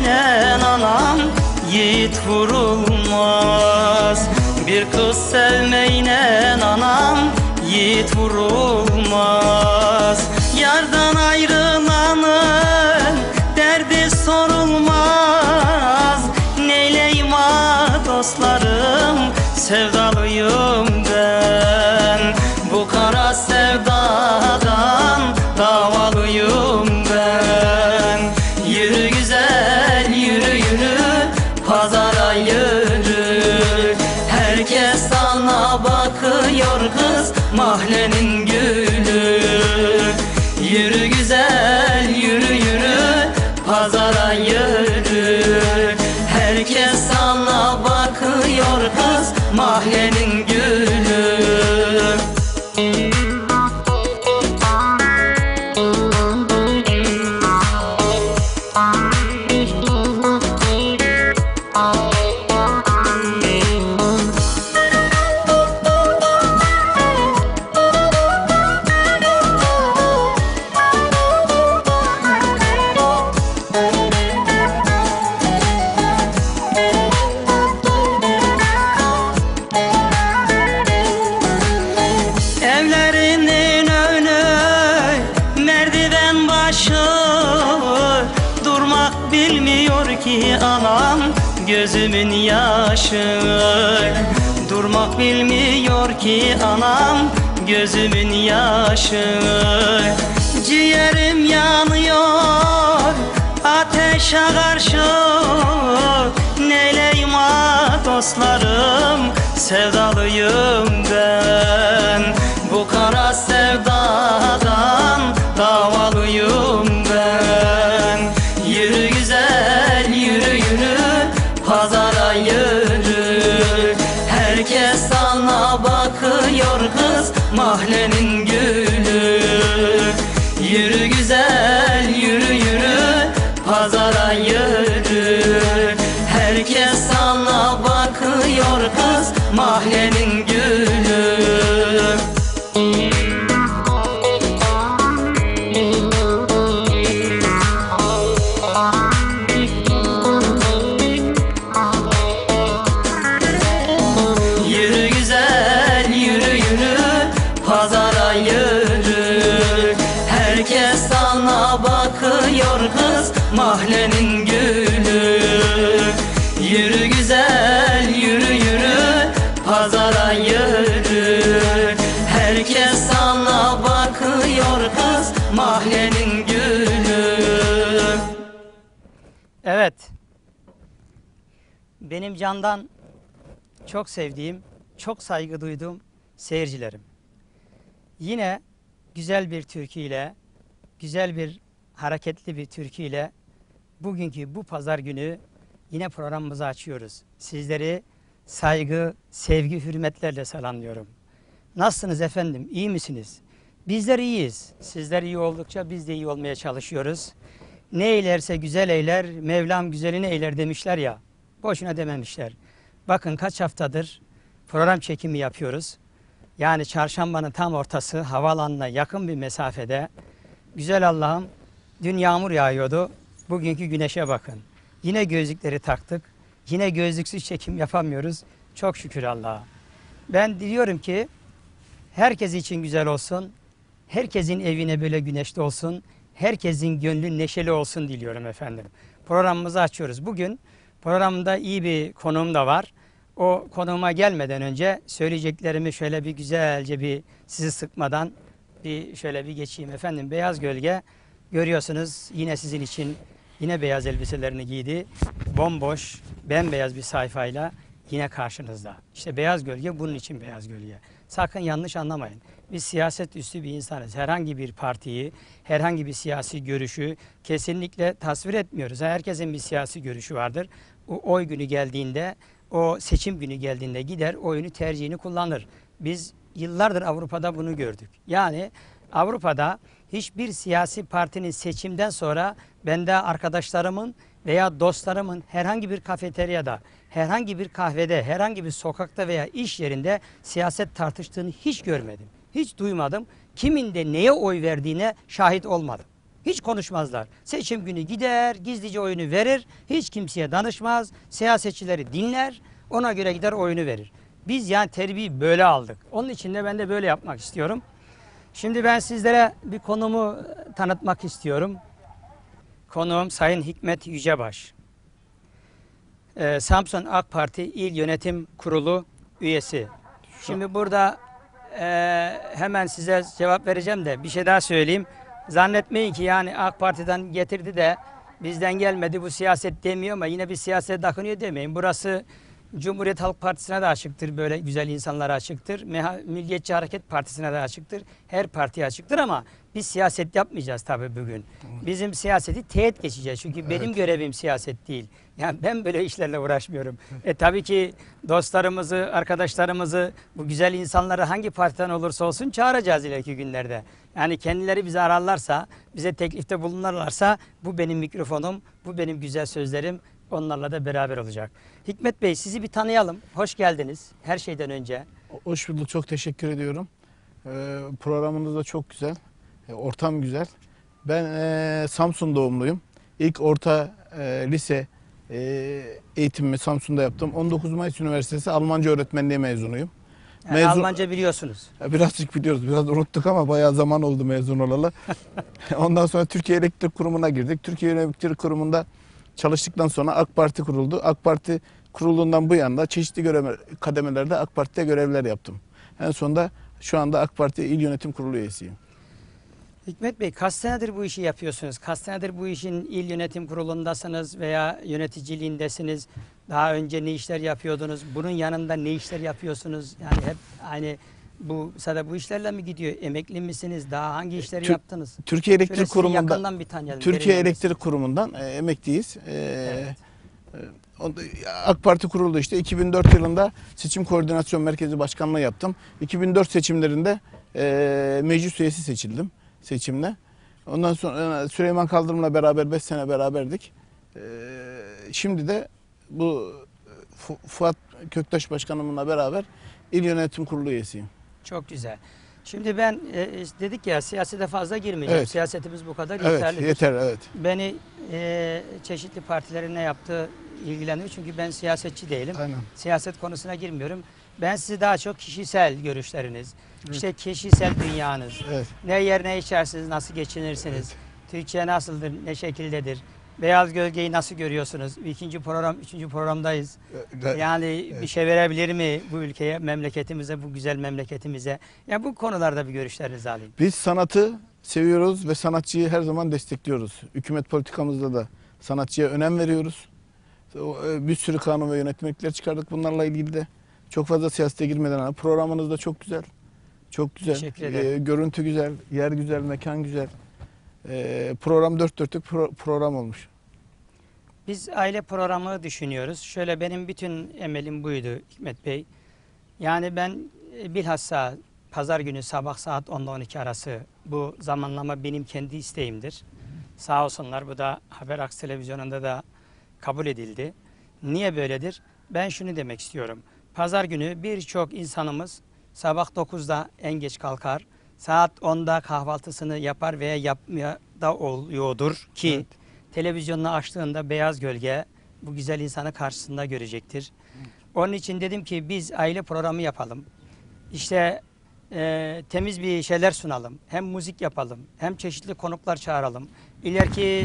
sevmeyle anam yiğit vurulmaz. Bir kız sevmeyle anam yiğit vurulmaz. Yardan ayrılanın derdi sorulmaz. Neyleyim dostlarım, sevdalıyım ben. Bu kara sevdadan davalıyım ben. Yürü güzel yürü yürü, pazara yürü. Herkes sana bakıyor kız, mahallenin gülü. Yürü güzel yürü yürü, pazara yürü. Herkes sana bakıyor kız, mahallenin gülü. Evlerinin önü merdiven başı, durmak bilmiyor ki anam gözümün yaşı. Durmak bilmiyor ki anam gözümün yaşı. Ciğerim yanıyor ateşe karşı. Neyleyim dostlarım, sevdalıyım ben. Bu kara sevdadan davalıyım ben. Yürü güzel yürü yürü, pazara yürü. Herkes sana bakıyor kız, mahallenin gülü. Yürü güzel yürü yürü, pazara yürü. Herkes sana bakıyor kız, mahallenin gülü. Yürü güzel yürü yürü, pazara yürü. Herkes sana bakıyor kız, mahallenin gülü. Yürü güzel yürü yürü, pazara yürü. Herkes sana bakıyor kız, mahallenin gülü. Evet, benim candan çok sevdiğim, çok saygı duyduğum seyircilerim. Yine güzel bir türküyle, güzel bir hareketli bir türküyle bugünkü bu pazar günü yine programımızı açıyoruz. Sizleri saygı, sevgi, hürmetlerle selamlıyorum. Nasılsınız efendim? İyi misiniz? Bizler iyiyiz. Sizler iyi oldukça biz de iyi olmaya çalışıyoruz. Ne eylerse güzel eyler, Mevlam güzelini eyler demişler ya. Boşuna dememişler. Bakın kaç haftadır program çekimi yapıyoruz. Yani çarşambanın tam ortası, havaalanına yakın bir mesafede. Güzel Allah'ım, dün yağmur yağıyordu. Bugünkü güneşe bakın. Yine gözlükleri taktık. Yine gözlüksüz çekim yapamıyoruz. Çok şükür Allah'a. Ben diliyorum ki herkes için güzel olsun. Herkesin evine böyle güneşli olsun. Herkesin gönlü neşeli olsun diliyorum efendim. Programımızı açıyoruz. Bugün programda iyi bir konuğum da var. O konuğuma gelmeden önce söyleyeceklerimi şöyle bir güzelce bir sizi sıkmadan şöyle bir geçeyim efendim. Beyaz Gölge görüyorsunuz yine sizin için yine beyaz elbiselerini giydi. Bomboş, bembeyaz bir sayfayla yine karşınızda. İşte Beyaz Gölge bunun için Beyaz Gölge. Sakın yanlış anlamayın. Biz siyaset üstü bir insanız. Herhangi bir partiyi, herhangi bir siyasi görüşü kesinlikle tasvir etmiyoruz. Herkesin bir siyasi görüşü vardır. O oy günü geldiğinde, o seçim günü geldiğinde gider oyunu tercihini kullanır. Biz yıllardır Avrupa'da bunu gördük. Yani Avrupa'da hiçbir siyasi partinin seçimden sonra ben de arkadaşlarımın veya dostlarımın herhangi bir kafeteryada, herhangi bir kahvede, herhangi bir sokakta veya iş yerinde siyaset tartıştığını hiç görmedim. Hiç duymadım. Kimin de neye oy verdiğine şahit olmadım. Hiç konuşmazlar. Seçim günü gider, gizlice oyunu verir, hiç kimseye danışmaz, siyasetçileri dinler, ona göre gider oyunu verir. Biz yani terbiyeyi böyle aldık. Onun için de ben de böyle yapmak istiyorum. Şimdi ben sizlere bir konumu tanıtmak istiyorum. Konuğum Sayın Hikmet Yücebaş. Samsun AK Parti İl Yönetim Kurulu üyesi. Şimdi burada hemen size cevap vereceğim de bir şey daha söyleyeyim. Zannetmeyin ki yani AK Parti'den getirdi de bizden gelmedi, bu siyaset demiyor ama yine bir siyasete takınıyor demeyin. Burası Cumhuriyet Halk Partisi'ne de açıktır, böyle güzel insanlara açıktır. Milliyetçi Hareket Partisi'ne de açıktır. Her partiye açıktır ama biz siyaset yapmayacağız tabii bugün. Bizim siyaseti teğet geçeceğiz. Çünkü benim görevim siyaset değil. Yani ben böyle işlerle uğraşmıyorum. Tabii ki dostlarımızı, arkadaşlarımızı, bu güzel insanları hangi partiden olursa olsun çağıracağız ileriki günlerde. Yani kendileri bizi ararlarsa, bize teklifte bulunurlarsa bu benim mikrofonum, bu benim güzel sözlerim. Onlarla da beraber olacak. Hikmet Bey, sizi bir tanıyalım. Hoş geldiniz her şeyden önce. Hoş bulduk. Çok teşekkür ediyorum. Programınız da çok güzel. Ortam güzel. Ben Samsun doğumluyum. İlk orta lise eğitimimi Samsun'da yaptım. 19 Mayıs Üniversitesi Almanca öğretmenliği mezunuyum. Yani Almanca biliyorsunuz. Birazcık biliyoruz. Biraz unuttuk ama bayağı zaman oldu mezun olalı. Ondan sonra Türkiye Elektrik Kurumu'na girdik. Türkiye Elektrik Kurumu'nda çalıştıktan sonra AK Parti kuruldu. AK Parti kurulduğundan bu yana çeşitli kademelerde AK Parti'de görevler yaptım. En sonunda şu anda AK Parti İl Yönetim Kurulu üyesiyim. Hikmet Bey, kaç senedir bu işi yapıyorsunuz? Kaç senedir bu işin il yönetim kurulundasınız veya yöneticiliğindesiniz? Daha önce ne işler yapıyordunuz? Bunun yanında ne işler yapıyorsunuz? Yani hep aynı sadece bu işlerle mi gidiyor? Emekli misiniz? Daha hangi işleri yaptınız? Türkiye Elektrik Kurumu'ndan bir tanıyalım. Türkiye Elektrik Kurumu'ndan emekliyiz. Evet. AK Parti kuruldu işte 2004 yılında Seçim Koordinasyon Merkezi Başkanlığı yaptım. 2004 seçimlerinde meclis üyesi seçildim seçimle. Ondan sonra Süleyman Kaldırım'la beraber 5 sene beraberdik. Şimdi de bu Fuat Köktaş Başkanımla beraber İl Yönetim Kurulu üyesiyim. Çok güzel. Şimdi ben dedik ya siyasete fazla girmeyeceğim. Evet. Siyasetimiz bu kadar Evet, yeterlidir. yeter, evet. Beni çeşitli partilerin ne yaptığı ilgilendiriyor. Çünkü ben siyasetçi değilim. Aynen. Siyaset konusuna girmiyorum. Ben sizi daha çok kişisel görüşleriniz, işte kişisel dünyanız, Evet. ne yer ne içersiniz, nasıl geçinirsiniz, Türkiye nasıldır, ne şekildedir, beyaz gölgeyi nasıl görüyorsunuz? İkinci program, üçüncü programdayız. Yani bir şey verebilir mi bu ülkeye, memleketimize, bu güzel memleketimize? Ya bu konularda bir görüşlerinizi alayım. Biz sanatı seviyoruz ve sanatçıyı her zaman destekliyoruz. Hükümet politikamızda da sanatçıya önem veriyoruz. Bir sürü kanun ve yönetmelikler çıkardık bunlarla ilgili de. Çok fazla siyasete girmeden programınız da çok güzel. Çok güzel. Teşekkür ederim. Görüntü güzel, yer güzel, mekan güzel. Program dört dörtlük program olmuş. Biz aile programı düşünüyoruz. Şöyle benim bütün emelim buydu Hikmet Bey. Yani ben bilhassa pazar günü sabah saat 10'da 12 arası bu zamanlama benim kendi isteğimdir. Sağ olsunlar bu da Haber Aks Televizyonu'nda da kabul edildi. Niye böyledir? Ben şunu demek istiyorum. Pazar günü birçok insanımız sabah 9'da en geç kalkar. Saat 10'da kahvaltısını yapar veya yapmaya da oluyordur ki evet. Televizyonunu açtığında beyaz gölge bu güzel insanı karşısında görecektir. Onun için dedim ki biz aile programı yapalım. İşte temiz bir şeyler sunalım. Hem müzik yapalım hem çeşitli konuklar çağıralım. İleriki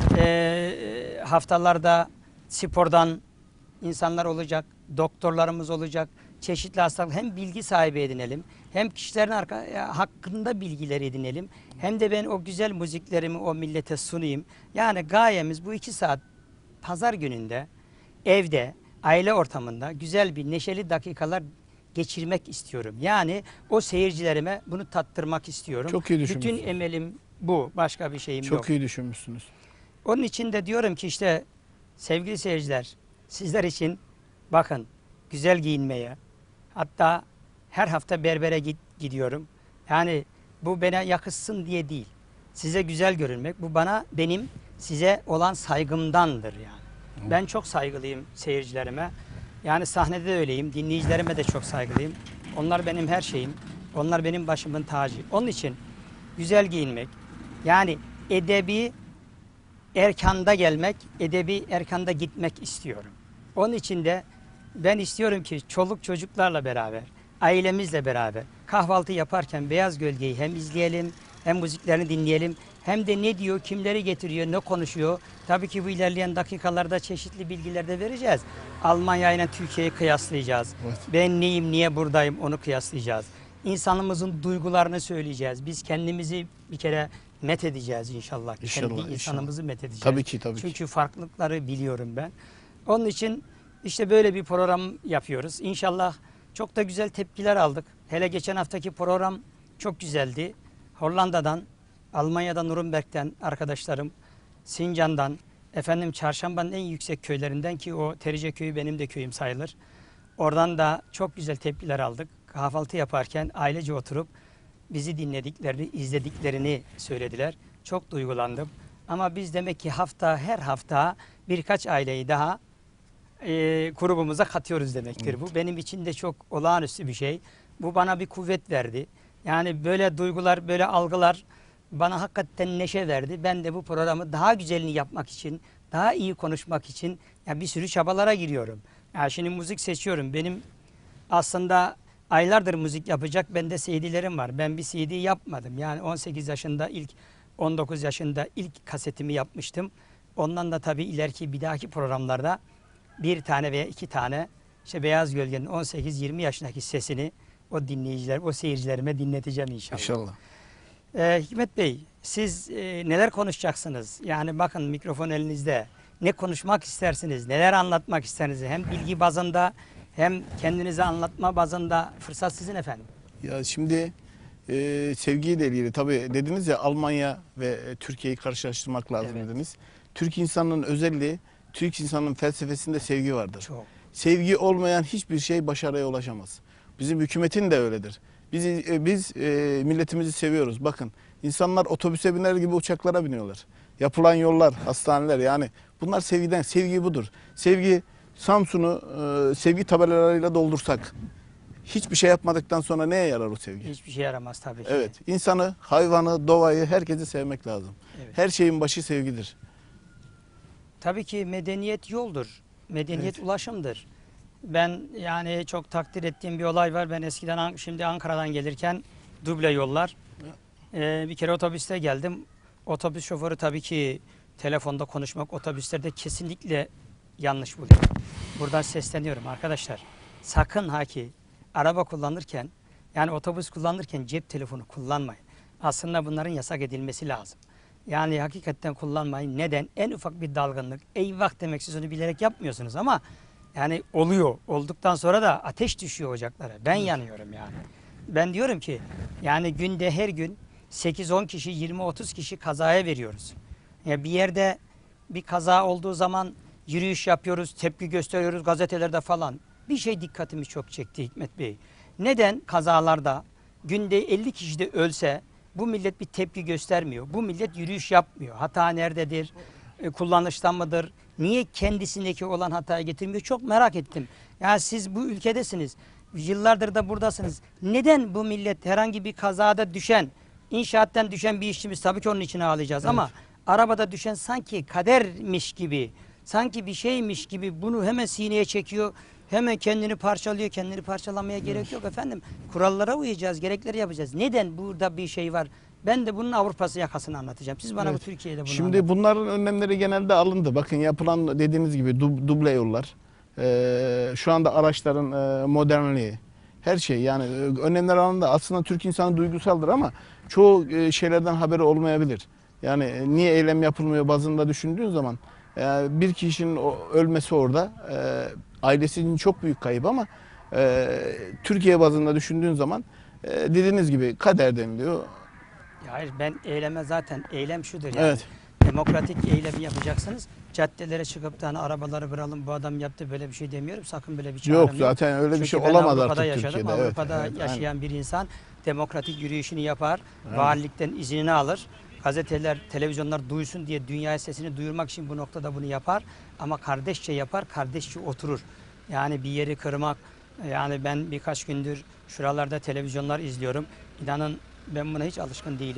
haftalarda spordan insanlar olacak, doktorlarımız olacak, çeşitli hastalık hem bilgi sahibi edinelim, hem kişilerin hakkında bilgiler edinelim, hem de ben o güzel müziklerimi o millete sunayım. Yani gayemiz bu 2 saat pazar gününde evde, aile ortamında güzel bir neşeli dakikalar geçirmek istiyorum. Yani o seyircilerime bunu tattırmak istiyorum. Çok iyi düşünmüşsünüz. Bütün emelim bu, başka bir şeyim yok. Çok iyi düşünmüşsünüz. Onun için de diyorum ki işte sevgili seyirciler, sizler için bakın güzel giyinmeye, hatta her hafta berbere gidiyorum. Yani bu bana yakışsın diye değil. Size güzel görünmek, bu benim size olan saygımdandır yani. Ben çok saygılıyım seyircilerime. Yani sahnede de öyleyim, dinleyicilerime de çok saygılıyım. Onlar benim her şeyim, onlar benim başımın tacı. Onun için güzel giyinmek, yani edebi erkanda gelmek, edebi erkanda gitmek istiyorum. Onun için de ben istiyorum ki çoluk çocuklarla beraber, ailemizle beraber kahvaltı yaparken Beyaz Gölge'yi hem izleyelim, hem müziklerini dinleyelim, hem de ne diyor, kimleri getiriyor, ne konuşuyor. Tabii ki bu ilerleyen dakikalarda çeşitli bilgiler de vereceğiz. Almanya ile Türkiye'yi kıyaslayacağız. Evet. Ben neyim, niye buradayım onu kıyaslayacağız. İnsanımızın duygularını söyleyeceğiz. Biz kendimizi bir kere met edeceğiz inşallah. İnşallah, Kendi inşallah. insanımızı met edeceğiz. Tabii ki, tabii ki. Çünkü farklılıkları biliyorum ben. Onun için işte böyle bir program yapıyoruz. İnşallah çok da güzel tepkiler aldık. Hele geçen haftaki program çok güzeldi. Hollanda'dan, Almanya'dan, Nuremberg'den arkadaşlarım, Sincan'dan, efendim Çarşamba'nın en yüksek köylerinden, ki o Terice köyü benim de köyüm sayılır. Oradan da çok güzel tepkiler aldık. Kahvaltı yaparken ailece oturup bizi dinlediklerini, izlediklerini söylediler. Çok duygulandım. Ama biz demek ki her hafta birkaç aileyi daha grubumuza katıyoruz demektir. Evet. Bu benim için de çok olağanüstü bir şey. Bu bana bir kuvvet verdi. Yani böyle duygular, böyle algılar bana hakikaten neşe verdi. Ben de bu programı daha güzelini yapmak için, daha iyi konuşmak için ya bir sürü çabalara giriyorum. Ya şimdi müzik seçiyorum. Benim aslında aylardır müzik yapacak bende CD'lerim var. Ben bir CD yapmadım. Yani 18 yaşında 19 yaşında ilk kasetimi yapmıştım. Ondan da tabii ileriki bir dahaki programlarda bir tane veya iki tane işte Beyaz Gölge'nin 18-20 yaşındaki sesini o dinleyiciler, o seyircilerime dinleteceğim inşallah. İnşallah. Hikmet Bey, siz neler konuşacaksınız? Yani bakın mikrofon elinizde. Ne konuşmak istersiniz? Neler anlatmak istersiniz? Hem bilgi bazında hem kendinizi anlatma bazında fırsat sizin efendim. Ya şimdi sevgiyle ilgili tabii dediniz ya, Almanya ve Türkiye'yi karşılaştırmak lazım Evet. dediniz. Türk insanının özelliği, Türk insanının felsefesinde sevgi vardır. Çok. Sevgi olmayan hiçbir şey başarıya ulaşamaz. Bizim hükümetin de öyledir. Biz milletimizi seviyoruz. Bakın, insanlar otobüse biner gibi uçaklara biniyorlar. Yapılan yollar, hastaneler, yani bunlar sevgiden. Sevgi budur. Sevgi, Samsun'u sevgi tabelalarıyla doldursak hiçbir şey yapmadıktan sonra neye yarar o sevgi? Hiçbir şey yaramaz tabii ki. Evet, insanı, hayvanı, doğayı, herkesi sevmek lazım. Evet. Her şeyin başı sevgidir. Tabii ki medeniyet yoldur. Medeniyet Evet. ulaşımdır. Ben yani çok takdir ettiğim bir olay var. Ben eskiden şimdi Ankara'dan gelirken duble yollar. Bir kere otobüste geldim. Otobüs şoförü tabii ki telefonda konuşmak otobüslerde kesinlikle yanlış buluyor. Buradan sesleniyorum arkadaşlar. Sakın ha ki araba kullanırken, yani otobüs kullanırken cep telefonu kullanmayın. Aslında bunların yasak edilmesi lazım. Yani hakikaten kullanmayın. Neden? En ufak bir dalgınlık, eyvah demek, siz onu bilerek yapmıyorsunuz ama yani oluyor. Olduktan sonra da ateş düşüyor ocaklara. Ben yanıyorum yani. Ben diyorum ki yani günde her gün 8-10 kişi, 20-30 kişi kazaya veriyoruz. Ya bir yerde bir kaza olduğu zaman yürüyüş yapıyoruz, tepki gösteriyoruz gazetelerde falan. Bir şey dikkatimi çok çekti Hikmet Bey. Neden kazalarda günde 50 kişi de ölse bu millet bir tepki göstermiyor? Bu millet yürüyüş yapmıyor. Hata nerededir? Kullanıştan mıdır? Niye kendisindeki olan hatayı getirmiyor? Çok merak ettim. Yani siz bu ülkedesiniz. Yıllardır da buradasınız. Neden bu millet herhangi bir kazada düşen, inşaattan düşen bir işçimiz, tabii ki onun için ağlayacağız ama arabada düşen sanki kadermiş gibi, sanki bir şeymiş gibi bunu hemen sineye çekiyor. Hemen kendini parçalıyor. Kendini parçalamaya gerek yok efendim. Kurallara uyacağız, gerekleri yapacağız. Neden burada bir şey var? Ben de bunun Avrupa'sı yakasını anlatacağım. Siz bana Evet. bu Türkiye'de bunu Şimdi anlatın. bunların önlemleri genelde alındı. Bakın, yapılan dediğiniz gibi duble yollar. Şu anda araçların modernliği. Her şey, yani önlemler alındı. Aslında Türk insanı duygusaldır ama çoğu şeylerden haberi olmayabilir. Yani niye eylem yapılmıyor bazında düşündüğün zaman bir kişinin ölmesi orada ailesinin çok büyük kayıp ama Türkiye bazında düşündüğün zaman dediğiniz gibi kader deniliyor. Ya hayır, ben eyleme zaten eylem şudur yani. Evet. Demokratik eylemi yapacaksınız. Caddelere çıkıp da hani arabaları kıralım, bu adam yaptı, böyle bir şey demiyorum. Sakın böyle bir çağrım Yok, zaten öyle bir Çünkü şey ben olamaz Avrupa'da artık yaşadım. Türkiye'de. Evet, Avrupa'da evet, yaşayan bir insan demokratik yürüyüşünü yapar. Evet. Valilikten iznini alır. Gazeteler, televizyonlar duysun diye dünyaya sesini duyurmak için bu noktada bunu yapar. Ama kardeşçe yapar, kardeşçe oturur. Yani bir yeri kırmak, yani ben birkaç gündür şuralarda televizyonlar izliyorum. İnanın ben buna hiç alışkın değilim.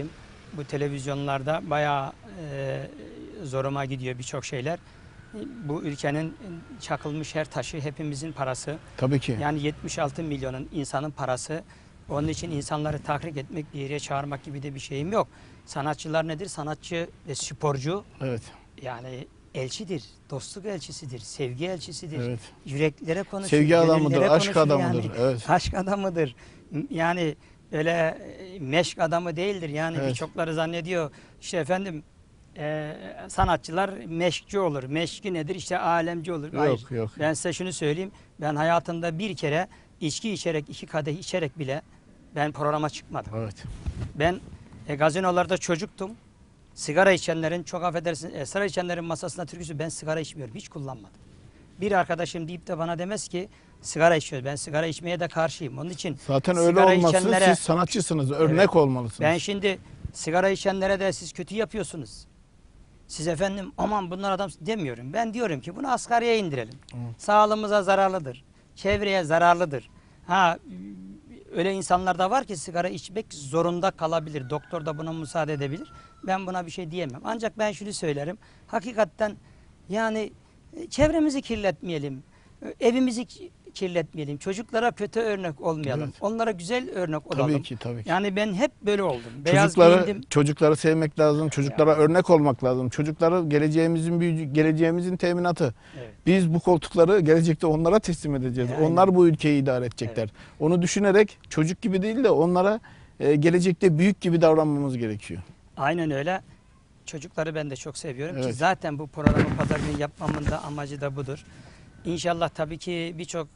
bu televizyonlarda bayağı zoruma gidiyor birçok şeyler. Bu ülkenin çakılmış her taşı hepimizin parası. Tabii ki. Yani 76 milyonun insanın parası. Onun için insanları tahrik etmek, bir yere çağırmak gibi de bir şeyim yok. Sanatçılar nedir? Sanatçı ve sporcu Evet. yani elçidir, dostluk elçisidir, sevgi elçisidir. Evet. Yüreklere konuşur, Sevgi adamıdır, gönüllere aşk konuşur adamıdır. yani. Evet. Aşk adamıdır. Yani öyle meşk adamı değildir. Yani Evet. birçokları zannediyor işte efendim sanatçılar meşkçi olur. Meşki nedir? İşte alemci olur. Hayır. Yok. Ben size şunu söyleyeyim. Ben hayatımda bir kere içki içerek, 2 kadeh içerek bile ben programa çıkmadım. Evet. Ben gazinolarda çocuktum. Sigara içenlerin, çok affedersiniz, esrar içenlerin masasında türküsü, ben sigara içmiyorum. Hiç kullanmadım. Bir arkadaşım deyip de bana demez ki sigara içiyor. Ben sigara içmeye de karşıyım. Onun için Zaten öyle sigara olması içenlere- siz sanatçısınız. Örnek Evet. olmalısınız. Ben şimdi sigara içenlere de siz kötü yapıyorsunuz. Siz efendim aman bunlar adam demiyorum. Ben diyorum ki bunu asgariye indirelim. Sağlığımıza zararlıdır. Çevreye zararlıdır. Ha öyle insanlar da var ki sigara içmek zorunda kalabilir. Doktor da buna müsaade edebilir. Ben buna bir şey diyemem. Ancak ben şunu söylerim. Hakikaten yani çevremizi kirletmeyelim. Evimizi kirletmeyelim. Çocuklara kötü örnek olmayalım. Evet. Onlara güzel örnek olalım. Tabii ki. Yani ben hep böyle oldum. Beyaz giyindim. Çocukları sevmek lazım. Çocuklara örnek olmak lazım. Çocukları geleceğimizin teminatı. Evet. Biz bu koltukları gelecekte onlara teslim edeceğiz. Yani. Onlar bu ülkeyi idare edecekler. Onu düşünerek çocuk gibi değil de onlara gelecekte büyük gibi davranmamız gerekiyor. Aynen öyle. Çocukları ben de çok seviyorum ki Evet. zaten bu programı pazar günü yapmamın da amacı da budur. İnşallah tabii ki birçok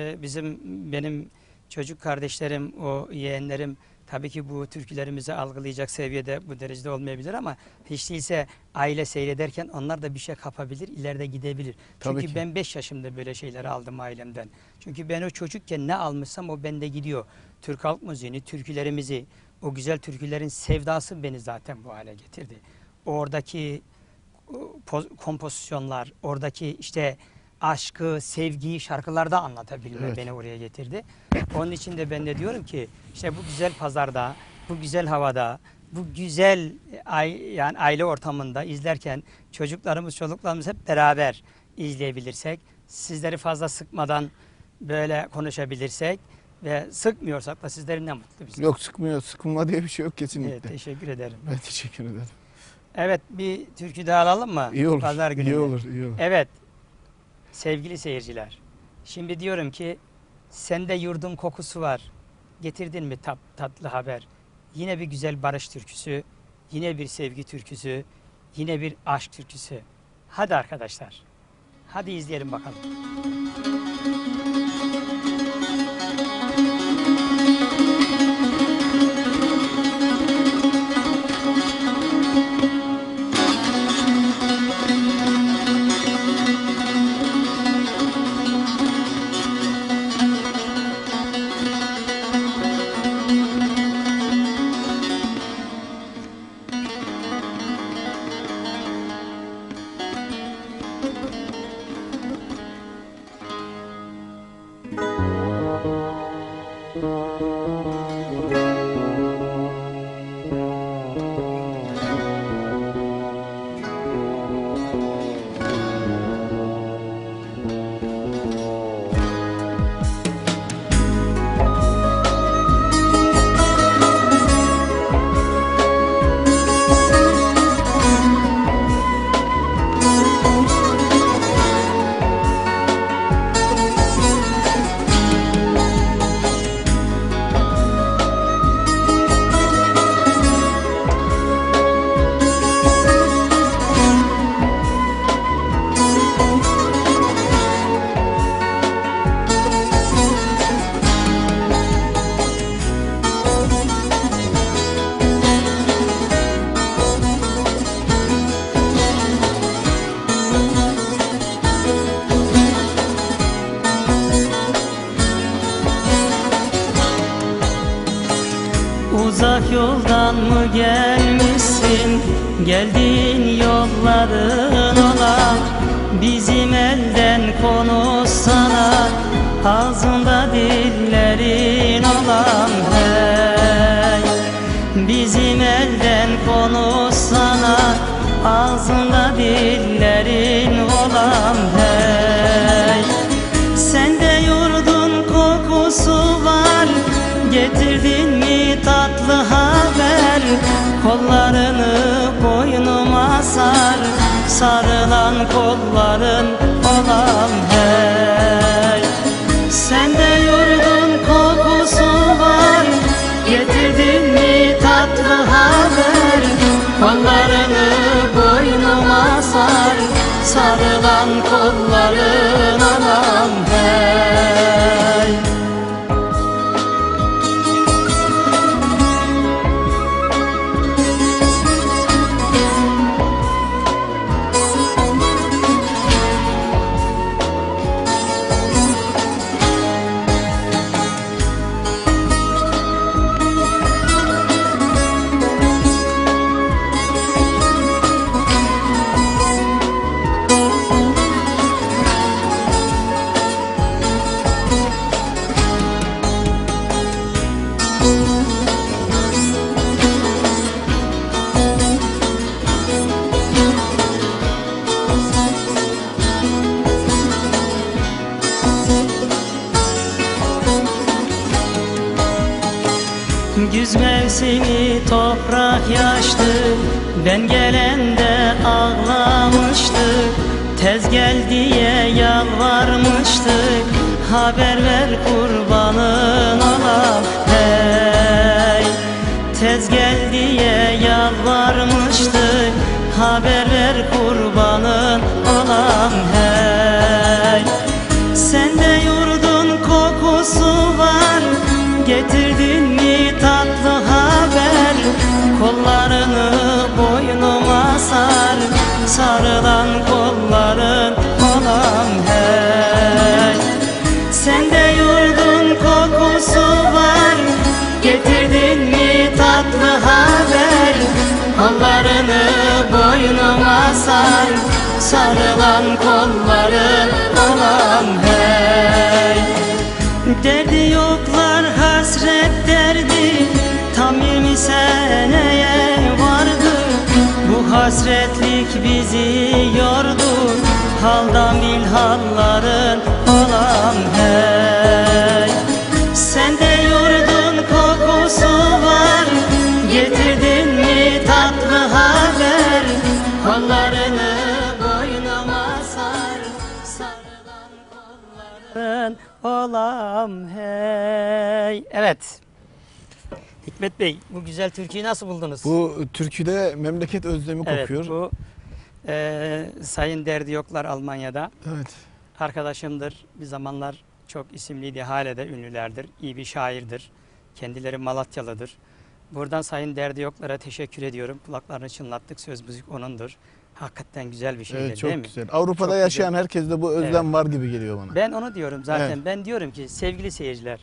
benim çocuk kardeşlerim, o yeğenlerim tabii ki bu türkülerimizi algılayacak seviyede bu derecede olmayabilir ama hiç değilse aile seyrederken onlar da bir şey kapabilir, ileride gidebilir. Tabii Çünkü ki. ben 5 yaşımda böyle şeyleri aldım ailemden. Çünkü ben o çocukken ne almışsam o bende gidiyor. Türk halk müziğini, türkülerimizi, o güzel türkülerin sevdası beni zaten bu hale getirdi. Oradaki kompozisyonlar, oradaki işte aşkı, sevgiyi şarkılarda anlatabilme Evet. beni oraya getirdi. Onun için de ben de diyorum ki işte bu güzel pazarda, bu güzel havada, bu güzel yani aile ortamında izlerken çocuklarımız hep beraber izleyebilirsek, sizleri fazla sıkmadan böyle konuşabilirsek ve sıkmıyorsak da sizlerin ne mutlu bize. Yok sıkmıyor. Sıkılma diye bir şey yok kesinlikle. Evet, teşekkür ederim. Ben teşekkür ederim. Evet, bir türkü daha alalım mı? İyi olur. Pazar günü. İyi olur. İyi olur. Evet, sevgili seyirciler. Şimdi diyorum ki, sende yurdun kokusu var. Getirdin mi tatlı haber? Yine bir güzel barış türküsü, yine bir sevgi türküsü, yine bir aşk türküsü. Hadi arkadaşlar, hadi izleyelim bakalım. Uzak yoldan mı gelmişsin, geldiğin yolların ola. Bizim elden konuşsana, ağzında dillerin olan hey. Bizim elden kollarını boynuma sar, sarılan kolların olam hey. Sende yurdun kokusu var, getirdin mi tatlı haber? Kollarını boynuma sar, sarılan kolların olam hey. Güz mevsimi toprak yaştı, ben gelende ağlamıştık. Tez gel diye yalvarmıştık, haber ver kurbanın olam hey. Tez gel diye yalvarmıştık, haber ver kurbanın olam hey. Sende yurdun kokusu var, getirdin mi tatlı haber? Kollarını boynuma sar, sarılan kolların olam hey. Sende yurdun kokusu var, getirdin mi tatlı haber? Kollarını boynuma sar, sarılan kolların olam hey. Derdi yoklar hasret derdi, tam 20 seneye vardı. Bu hasretlik bizi yordu, haldan bil halların olam hey. Sende yurdun kokusu var, getirdin mi tatlı haber? Kollarını boynuma sar, sarılan kolların olam hey. Evet. Hikmet Bey, bu güzel türküyü nasıl buldunuz? Bu türküde memleket özlemi kokuyor. Evet, bu Sayın Derdi Yoklar Almanya'da Evet. arkadaşımdır. Bir zamanlar çok isimliydi, hala da ünlülerdir. İyi bir şairdir. Kendileri Malatyalıdır. Buradan Sayın Derdi Yoklar'a teşekkür ediyorum. Kulaklarını çınlattık. Söz müzik onundur. Hakikaten güzel bir şeydir, Evet, çok değil mi? güzel. Avrupa'da Çok yaşayan güzel. herkeste bu özlem var gibi geliyor bana. Ben onu diyorum zaten. Evet. Ben diyorum ki sevgili seyirciler,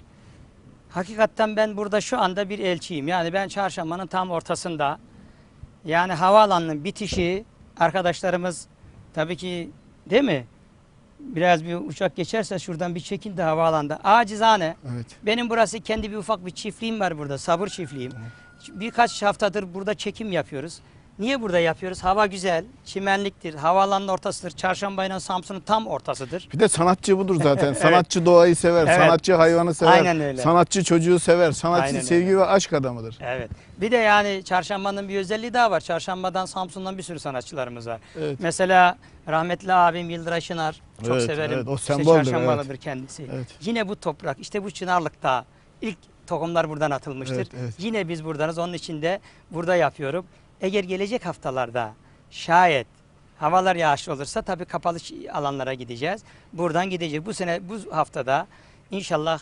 hakikaten ben burada şu anda bir elçiyim. Yani ben çarşambanın tam ortasında. Yani havaalanının bitişi, arkadaşlarımız tabii ki, değil mi? Biraz bir uçak geçerse şuradan bir çekin de havaalanında. Acizane. Evet. Benim burası kendi bir ufak bir çiftliğim var burada. Sabır çiftliğim. Birkaç haftadır burada çekim yapıyoruz. Niye burada yapıyoruz? Hava güzel, çimenliktir, havaalanının ortasıdır. Çarşambayla Samsun'un tam ortasıdır. Bir de sanatçı budur zaten. Evet. Sanatçı doğayı sever, Evet. sanatçı hayvanı sever, Aynen öyle. sanatçı çocuğu sever, sanatçı Aynen sevgi öyle. ve aşk adamıdır. Evet. Bir de yani Çarşamba'nın bir özelliği daha var. Çarşamba'dan, Samsun'dan bir sürü sanatçılarımız var. Evet. Mesela rahmetli abim Yıldıray Çınar. Çok Evet, severim. evet, o İşte semboldür, Çarşambalıdır kendisi. Evet. Yine bu toprak, işte bu Çınarlık'ta ilk tohumlar buradan atılmıştır. Evet, evet. Yine biz buradanız. Onun için de burada yapıyorum. Eğer gelecek haftalarda şayet havalar yağışlı olursa tabii kapalı alanlara gideceğiz. Buradan gideceğiz. Bu sene, bu haftada inşallah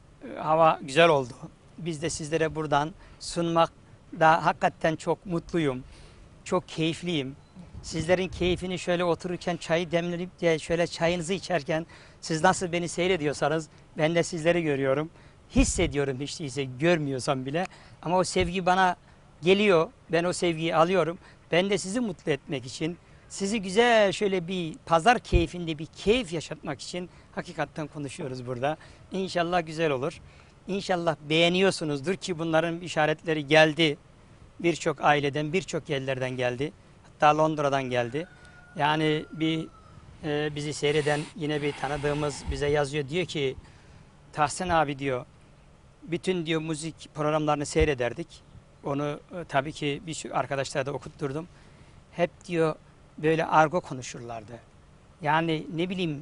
hava güzel oldu. Biz de sizlere buradan sunmak da hakikaten çok mutluyum. Çok keyifliyim. Sizlerin keyfini şöyle otururken çayı demlenip de şöyle çayınızı içerken siz nasıl beni seyrediyorsanız ben de sizleri görüyorum. Hissediyorum, hiç değilse görmüyorsam bile. Ama o sevgi bana geliyor. Ben o sevgiyi alıyorum. Ben de sizi mutlu etmek için, sizi güzel şöyle bir pazar keyfinde bir keyif yaşatmak için hakikaten konuşuyoruz burada. İnşallah güzel olur. İnşallah beğeniyorsunuzdur ki bunların işaretleri geldi. Birçok aileden, birçok yerlerden geldi. Hatta Londra'dan geldi. Yani bizi seyreden yine bir tanıdığımız bize yazıyor. Diyor ki Tahsin abi diyor, bütün diyor müzik programlarını seyrederdik. onu tabii ki birçok arkadaşlara da okutturdum. Hep diyor böyle argo konuşurlardı. Yani ne bileyim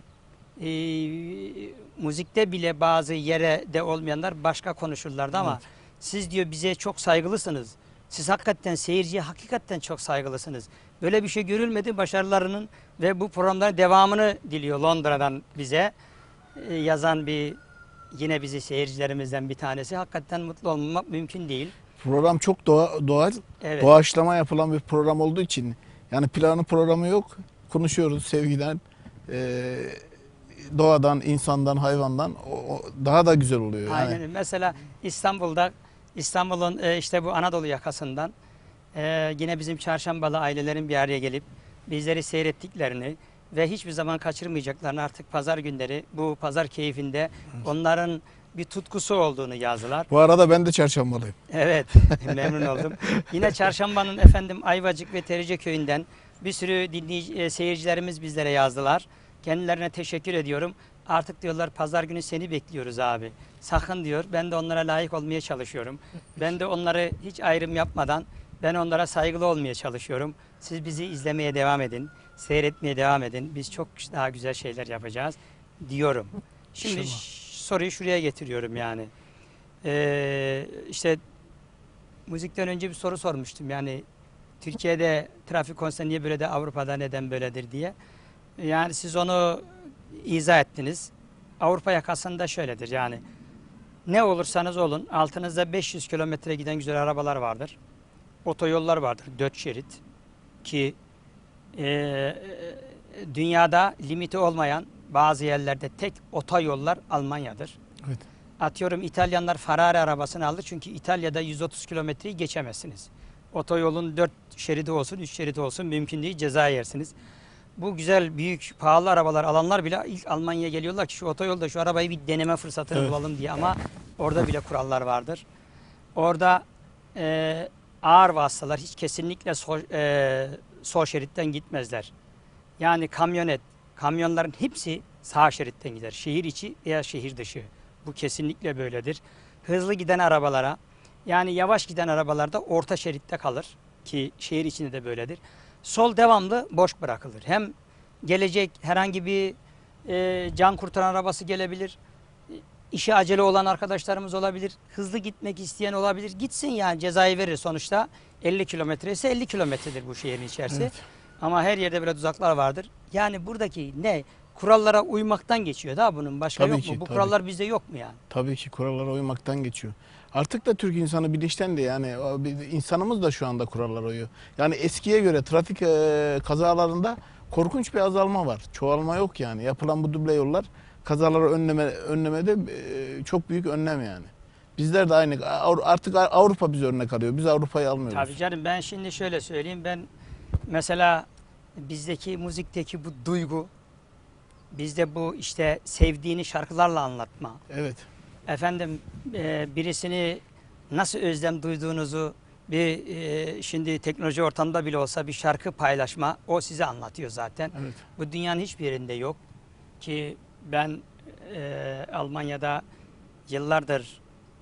müzikte bile bazı yere de olmayanlar başka konuşurlardı ama siz diyor bize çok saygılısınız. Siz hakikaten seyirciye hakikaten çok saygılısınız. Böyle bir şey görülmedi. Başarılarının ve bu programların devamını diliyor Londra'dan bize yazan bir yine bizi seyircilerimizden bir tanesi. Hakikaten mutlu olmamak mümkün değil. Program çok doğal, Evet. doğaçlama yapılan bir program olduğu için yani planı programı yok. Konuşuyoruz sevgiden, doğadan, insandan, hayvandan. O daha da güzel oluyor. Yani. Aynen. Mesela İstanbul'un işte bu Anadolu yakasından yine bizim çarşambalı ailelerin bir araya gelip bizleri seyrettiklerini ve hiçbir zaman kaçırmayacaklarını artık pazar günleri bu pazar keyfinde onların bir tutkusu olduğunu yazdılar. Bu arada ben de çarşambalıyım. Evet, memnun oldum. Yine çarşambanın efendim Ayvacık ve Terice köyünden bir sürü seyircilerimiz bizlere yazdılar. Kendilerine teşekkür ediyorum. Artık diyorlar pazar günü seni bekliyoruz abi. Sakın diyor. Ben de onlara layık olmaya çalışıyorum. Ben de onları hiç ayrım yapmadan ben onlara saygılı olmaya çalışıyorum. Siz bizi izlemeye devam edin. Seyretmeye devam edin. Biz çok daha güzel şeyler yapacağız diyorum. Şimdi İnşallah. soruyu şuraya getiriyorum yani. İşte müzikten önce bir soru sormuştum. Yani Türkiye'de trafik konusunda niye böyle de Avrupa'da neden böyledir diye. Yani siz onu izah ettiniz. Avrupa yakasında şöyledir yani. Ne olursanız olun altınızda 500 kilometre giden güzel arabalar vardır. Otoyollar vardır 4 şerit ki dünyada limiti olmayan bazı yerlerde tek otoyollar Almanya'dır. Evet. Atıyorum İtalyanlar Ferrari arabasını aldı çünkü İtalya'da 130 kilometreyi geçemezsiniz. Otoyolun 4 şeridi olsun 3 şeridi olsun mümkün değil ceza yersiniz. Bu güzel büyük pahalı arabalar alanlar bile ilk Almanya'ya geliyorlar ki şu otoyolda şu arabayı bir deneme fırsatını bulalım diye ama orada bile kurallar vardır. Orada ağır vasıtalar hiç kesinlikle sol şeritten gitmezler. Yani kamyonların hepsi sağ şeritten gider. Şehir içi veya şehir dışı. Bu kesinlikle böyledir. Hızlı giden arabalara yani yavaş giden arabalarda orta şeritte kalır ki şehir içinde de böyledir. Sol devamlı boş bırakılır. Hem gelecek herhangi bir can kurtaran arabası gelebilir. İşe acele olan arkadaşlarımız olabilir. Hızlı gitmek isteyen olabilir. Gitsin yani cezayı verir sonuçta. 50 kilometre ise 50 kilometredir bu şehrin içerisi. Evet. Ama her yerde böyle tuzaklar vardır. Yani buradaki ne? Kurallara uymaktan geçiyor da bunun başka Tabii yok ki, mu? Bu tabii. kurallar bizde yok mu yani? Tabii ki kurallara uymaktan geçiyor. Artık da Türk insanı bilinçlendi yani insanımız da şu anda kurallara uyuyor. Yani eskiye göre trafik kazalarında korkunç bir azalma var. Çoğalma yok yani. Yapılan bu duble yollar kazaları önlemede çok büyük önlem yani. Bizler de aynı. Artık Avrupa bize örnek alıyor. Biz Avrupa'yı almıyoruz. Tabii canım ben şimdi şöyle söyleyeyim. Ben mesela bizdeki müzikteki bu duygu bizde bu işte sevdiğini şarkılarla anlatma. Evet. Efendim birisini nasıl özlem duyduğunuzu şimdi teknoloji ortamda bile olsa bir şarkı paylaşma o size anlatıyor zaten. Evet. Bu dünyanın hiçbir yerinde yok ki ben Almanya'da yıllardır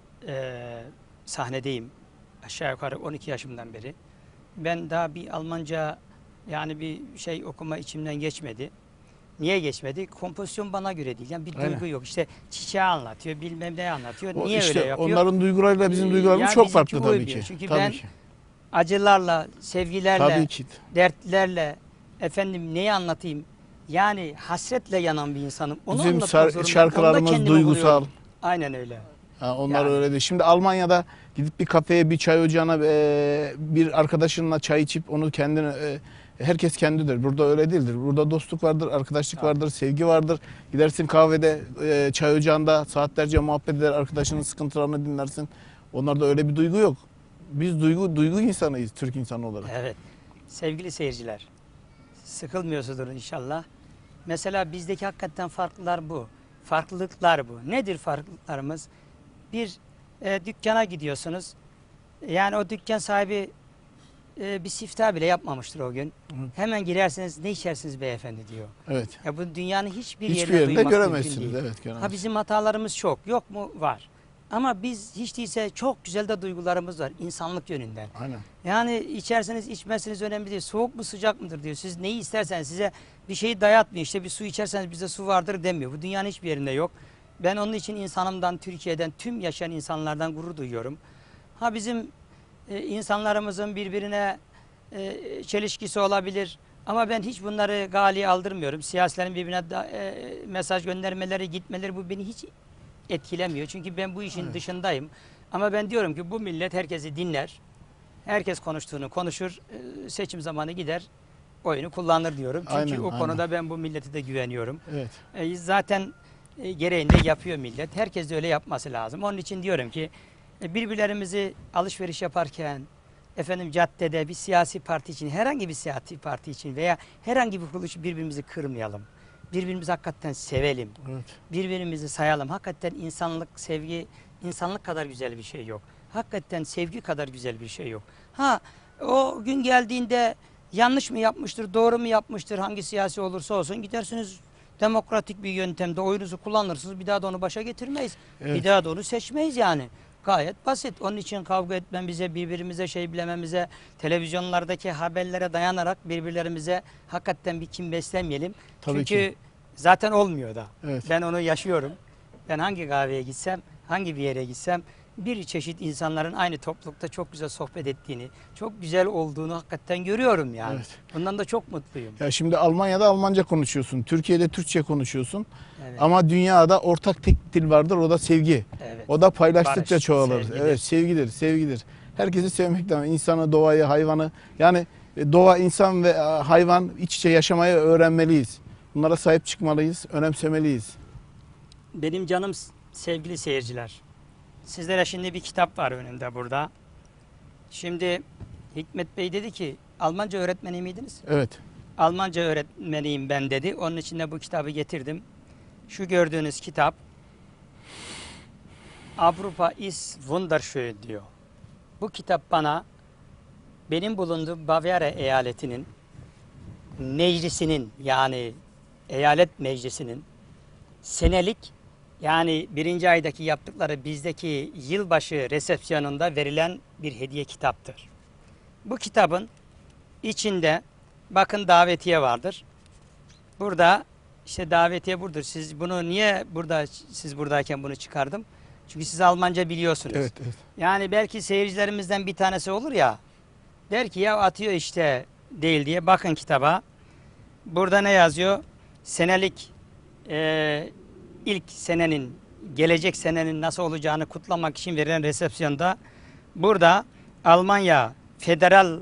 sahnedeyim. Aşağı yukarı 12 yaşımdan beri. Ben daha bir Almanca yani bir şey okuma içimden geçmedi. Niye geçmedi? Kompozisyon bana göre değil. Yani bir Aynen. duygu yok. İşte çiçeği anlatıyor, bilmem ne anlatıyor. O Niye işte öyle yapıyor? onların duygularıyla bizim duygularımız Yani çok bizimki farklı tabii uymuyor. ki. Çünkü Tabii ben ki. acılarla, sevgilerle, Tabii ki. dertlerle, efendim neyi anlatayım? Yani hasretle yanan bir insanım. Onu Bizim anlatmak zorundayım. Onda şarkılarımız kendimi duygusal. buluyorum. Aynen öyle. Ha, onlar Yani. öyle değil. Şimdi Almanya'da gidip bir kafeye, bir çay ocağına bir arkadaşınla çay içip onu kendine herkes kendidir. Burada öyle değildir. Burada dostluk vardır, arkadaşlık vardır, sevgi vardır. Gidersin kahvede, çay ocağında saatlerce muhabbet eder, arkadaşının sıkıntılarını dinlersin. Onlarda öyle bir duygu yok. Biz duygu insanıyız, Türk insanı olarak. Evet. Sevgili seyirciler, sıkılmıyorsunuzdur inşallah. Mesela bizdeki hakikaten farklılar bu. Farklılıklar bu. Nedir farklılıklarımız? Bir dükkana gidiyorsunuz. Yani o dükkan sahibi bir siftah bile yapmamıştır o gün. Evet. Hemen girersiniz ne içersiniz beyefendi diyor. Evet. Ya bu dünyanın hiçbir Hiçbir yerinde yerinde duymak mümkün göremezsiniz. değil. Evet, göremezsiniz. Ha bizim hatalarımız çok. Yok mu? Var. Ama biz hiç değilse çok güzel de duygularımız var insanlık yönünden. Aynen. Yani içerseniz içmezseniz önemli değil. Soğuk mu sıcak mıdır diyor. Siz neyi isterseniz size bir şeyi dayatmıyor. İşte bir su içerseniz bize su vardır demiyor. Bu dünyanın hiçbir yerinde yok. Ben onun için insanımdan, Türkiye'den, tüm yaşayan insanlardan gurur duyuyorum. Ha bizim insanlarımızın birbirine çelişkisi olabilir. Ama ben hiç bunları gali aldırmıyorum. Siyasilerin birbirine mesaj göndermeleri, gitmeleri bu beni hiç etkilemiyor. Çünkü ben bu işin dışındayım. Ama ben diyorum ki bu millet herkesi dinler. Herkes konuştuğunu konuşur. Seçim zamanı gider. Oyunu kullanır diyorum. Çünkü Aynen, o aynen. konuda ben bu millete de güveniyorum. Evet. Zaten gereğinde yapıyor millet. Herkes de öyle yapması lazım. Onun için diyorum ki birbirlerimizi alışveriş yaparken efendim caddede bir siyasi parti için, herhangi bir siyasi parti için veya herhangi bir kuruluş birbirimizi kırmayalım. Birbirimizi hakikaten sevelim. Evet. Birbirimizi sayalım. Hakikaten insanlık, sevgi, insanlık kadar güzel bir şey yok. Hakikaten sevgi kadar güzel bir şey yok. Ha o gün geldiğinde yanlış mı yapmıştır, doğru mu yapmıştır, hangi siyasi olursa olsun gidersiniz demokratik bir yöntemde oyunuzu kullanırsınız. Bir daha da onu başa getirmeyiz. Evet. Bir daha da onu seçmeyiz yani. Gayet basit. Onun için kavga etmemize, birbirimize şey bilememize, televizyonlardaki haberlere dayanarak birbirlerimize hakikaten bir kin beslemeyelim. Tabii Çünkü ki. zaten olmuyor da. Evet. Ben onu yaşıyorum. Ben hangi kahveye gitsem, hangi bir yere gitsem bir çeşit insanların aynı toplulukta çok güzel sohbet ettiğini, çok güzel olduğunu hakikaten görüyorum yani. Evet. Bundan da çok mutluyum. Ya şimdi Almanya'da Almanca konuşuyorsun. Türkiye'de Türkçe konuşuyorsun. Evet. Ama dünyada ortak tek dil vardır. O da sevgi. Evet. O da paylaştıkça Barış, çoğalır. sevgidir. Evet, sevgidir, sevgidir. Herkesi sevmek lazım. İnsanı, doğayı, hayvanı. Yani doğa, insan ve hayvan iç içe yaşamayı öğrenmeliyiz. Bunlara sahip çıkmalıyız, önemsemeliyiz. Benim canım sevgili seyirciler. Sizlere şimdi bir kitap var önümde burada. Şimdi Hikmet Bey dedi ki Almanca öğretmeni miydiniz? Evet. Almanca öğretmeniyim ben dedi. Onun için de bu kitabı getirdim. Şu gördüğünüz kitap Avrupa ist wunderschön diyor. Bu kitap bana benim bulunduğum Bavyera eyaletinin meclisinin yani eyalet meclisinin senelik yani birinci aydaki yaptıkları bizdeki yılbaşı resepsiyonunda verilen bir hediye kitaptır. Bu kitabın içinde bakın davetiye vardır. Burada işte davetiye budur. Siz bunu niye siz buradayken bunu çıkardım? Çünkü siz Almanca biliyorsunuz. Evet, evet. Yani belki seyircilerimizden bir tanesi olur ya der ki ya atıyor işte değil diye bakın kitaba. Burada ne yazıyor? Senelik ilk senenin gelecek senenin nasıl olacağını kutlamak için verilen resepsiyonda burada Almanya Federal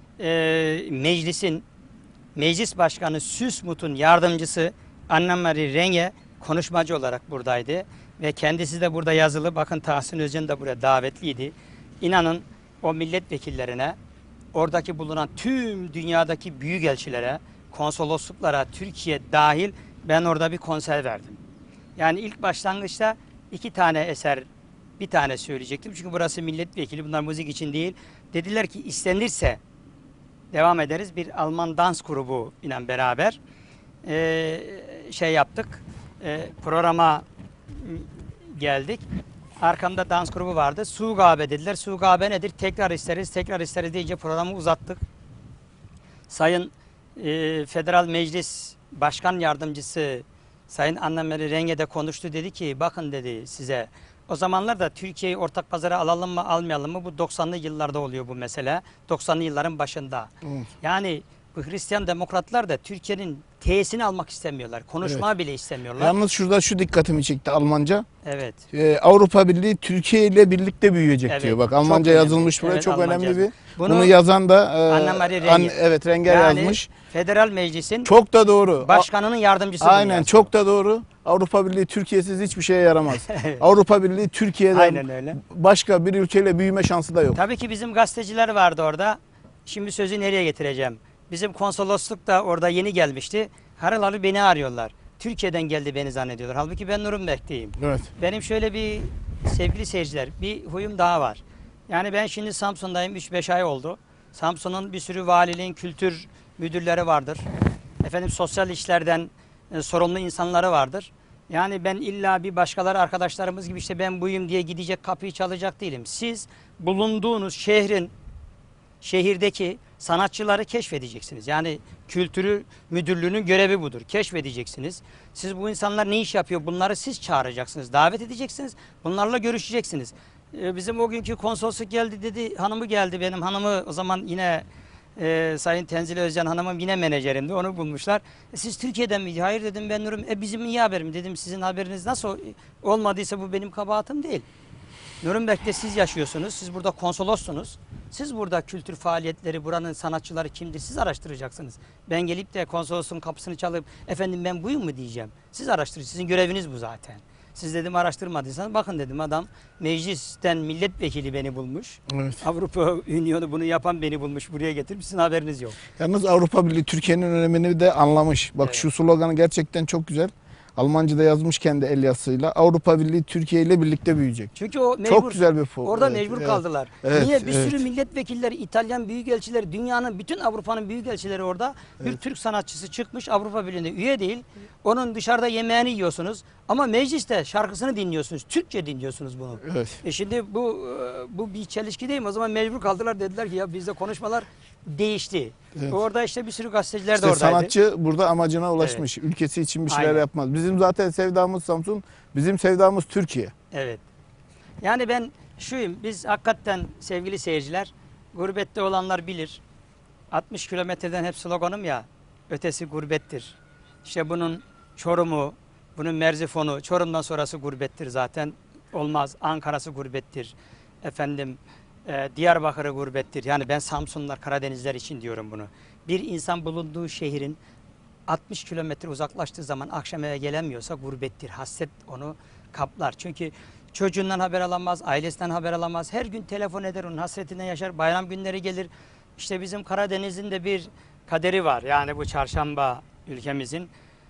Meclis'in Meclis Başkanı Süssmuth'un yardımcısı Annemarie Renge konuşmacı olarak buradaydı. Ve kendisi de burada yazılı. Bakın Tahsin Özcan da buraya davetliydi. İnanın o milletvekillerine, oradaki bulunan tüm dünyadaki büyükelçilere, konsolosluklara, Türkiye dahil ben orada bir konser verdim. Yani ilk başlangıçta 2 tane eser, bir tane söyleyecektim. Çünkü burası milletvekili, bunlar müzik için değil. Dediler ki istenirse devam ederiz. Bir Alman dans grubu ile beraber şey yaptık. Programa geldik. Arkamda dans grubu vardı. Sugabe dediler. Sugabe nedir? Tekrar isteriz, tekrar isteriz deyince programı uzattık. Sayın Federal Meclis Başkan Yardımcısı Sayın Annemarie Renge de konuştu. Dedi ki bakın dedi size. O zamanlar da Türkiye'yi ortak pazara alalım mı almayalım mı? Bu 90'lı yıllarda oluyor bu mesele. 90'lı yılların başında. Evet. Yani bu Hristiyan demokratlar da Türkiye'nin T'sini almak istemiyorlar. Konuşma bile istemiyorlar. Yalnız şurada şu dikkatimi çekti Almanca. Evet. Avrupa Birliği Türkiye ile birlikte büyüyecek Evet, diyor. Bak çok Almanca önemli. yazılmış buraya. Evet, Çok Almanca önemli yazılmış. bir. Bunu Bunu yazan da Annemarie Renge. evet Renger Yani yazmış. Federal Meclis'in Çok da doğru. başkanının yardımcısı. bunu Aynen yazıyor. çok da doğru. Avrupa Birliği Türkiye'siz hiçbir şeye yaramaz. Avrupa Birliği Türkiye'den Aynen öyle. başka bir ülkeyle büyüme şansı da yok. Tabii ki bizim gazeteciler vardı orada. Şimdi sözü nereye getireceğim? Bizim konsolosluk da orada yeni gelmişti. Harıl harıl beni arıyorlar. Türkiye'den geldi beni zannediyorlar. Halbuki ben Nürnberg'teyim. Evet. Benim şöyle bir sevgili seyirciler bir huyum daha var. Yani ben şimdi Samsun'dayım 3-5 ay oldu. Samsun'un bir sürü valiliğin kültür müdürleri vardır. Efendim sosyal işlerden sorumlu insanları vardır. Yani ben illa bir başkaları arkadaşlarımız gibi işte ben buyum diye gidecek kapıyı çalacak değilim. Siz bulunduğunuz şehirdeki sanatçıları keşfedeceksiniz. Yani kültürü müdürlüğünün görevi budur. Keşfedeceksiniz. Siz bu insanlar ne iş yapıyor? Bunları siz çağıracaksınız. Davet edeceksiniz. Bunlarla görüşeceksiniz. Bizim o günkü konsolosluk geldi dedi. Hanımı geldi benim. Hanımı o zaman yine Sayın Tenzile Özcan hanımım yine menajerimdi. Onu bulmuşlar. Siz Türkiye'den mi? Hayır dedim ben Nurum. Bizim iyi haberim dedim. Sizin haberiniz nasıl olmadıysa bu benim kabahatim değil. Nürnberg'de siz yaşıyorsunuz. Siz burada konsolossunuz. Siz burada kültür faaliyetleri, buranın sanatçıları kimdir? Siz araştıracaksınız. Ben gelip de konsolosluğun kapısını çalıp efendim ben buyum mu diyeceğim. Siz araştırın. Sizin göreviniz bu zaten. Siz dedim araştırmadıysanız bakın dedim adam meclisten milletvekili beni bulmuş. Evet. Avrupa Ünyonu bunu yapan beni bulmuş. Buraya getirmiş. Sizin haberiniz yok. Yalnız Avrupa Birliği Türkiye'nin önemini de anlamış. Bak Evet. şu sloganı gerçekten çok güzel. Almanca'da yazmış kendi el yazısıyla. Avrupa Birliği Türkiye ile birlikte büyüyecek. Çünkü o mecbur. Çok güzel bir Orada evet, mecbur evet. kaldılar. Evet, Niye? Bir evet. sürü milletvekilleri, İtalyan büyükelçileri, dünyanın, bütün Avrupa'nın büyükelçileri orada. Bir Evet. Türk sanatçısı çıkmış Avrupa Birliği'ne üye değil. Onun dışarıda yemeğini yiyorsunuz. Ama mecliste şarkısını dinliyorsunuz. Türkçe dinliyorsunuz bunu. Evet. Şimdi bu bir çelişki değil mi? O zaman mecbur kaldılar. Dediler ki ya bizde konuşmalar değişti. Evet. Orada işte bir sürü gazeteciler de İşte oradaydı. sanatçı burada amacına ulaşmış. Ülkesi için bir şeyler Aynen. yapmaz. Bizim zaten sevdamız Samsun, bizim sevdamız Türkiye. Evet. Yani ben şuyum, biz hakikaten sevgili seyirciler, gurbette olanlar bilir. 60 kilometreden hep sloganım ya, ötesi gurbettir. İşte bunun Çorum'u, bunun Merzifon'u, Çorum'dan sonrası gurbettir zaten. Olmaz, Ankara'sı gurbettir. Efendim, Diyarbakır'ı gurbettir. Yani ben Samsunlar, Karadenizler için diyorum bunu. Bir insan bulunduğu şehrin 60 kilometre uzaklaştığı zaman akşam eve gelemiyorsa gurbettir. Hasret onu kaplar. Çünkü çocuğundan haber alamaz, ailesinden haber alamaz. Her gün telefon eder, onun hasretinden yaşar. Bayram günleri gelir. İşte bizim Karadeniz'in de bir kaderi var. Yani bu çarşamba ülkemizin.